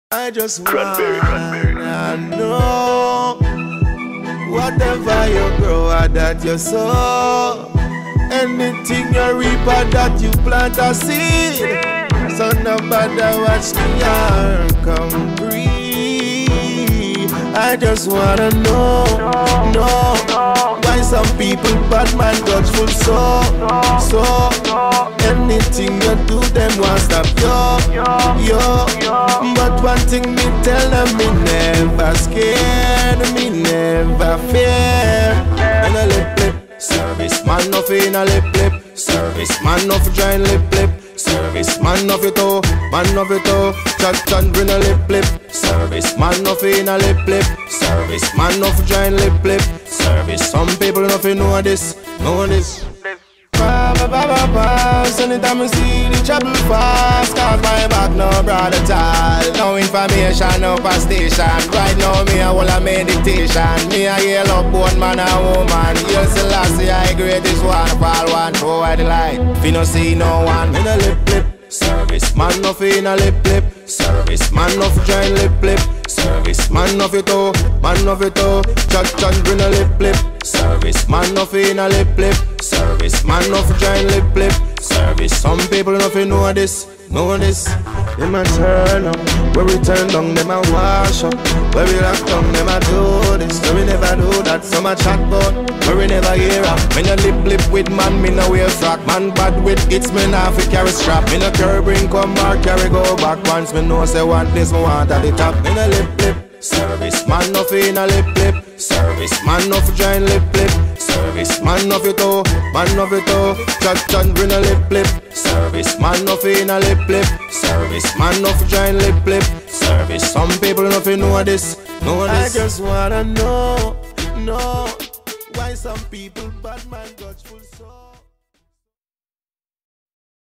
I just wanna know, whatever you grow or that you sow, anything you reap or that you plant a seed, so nobody watch me and come breathe. I just wanna know, why some people bad man judgeful so anything you do them want stop yo. But one thing me tell them, me never scared, me never fear. And a lip service man of in a lip service man of giant lip service man of it all, chat and bring a lip service man of in a lip service man of giant lip service. Some people nothing know this. Anytime I see the trouble fast, cause my back no broad at all. No information, no past station. Right now me a whole a meditation. Me a yell up one man and woman. Hail Selassie, I greatest one. Fall one, throw the light. Fi no see no one. In a lip service man of in a lip service man of giant lip service man of it all, chat and bring a lip service man of in a lip service man of giant lip service. Some people nothing know this. Them a turn up, where we turn down, them a wash up. Where we lock down, them a do this. So we never do that, some a chat about, where we never hear up. Me no lip with man, me no wear frock. Man bad with it's me nah fi carry strap. Me no carry bring come or carry go back. Once me know say want this, me want at the top. Me no lip service man of in a lip service man of giant lip service man of it all, chat and bring a lip service man of in a lip service man of giant lip service. Some people nothing know this. I just wanna know why some people bad man judgeful so.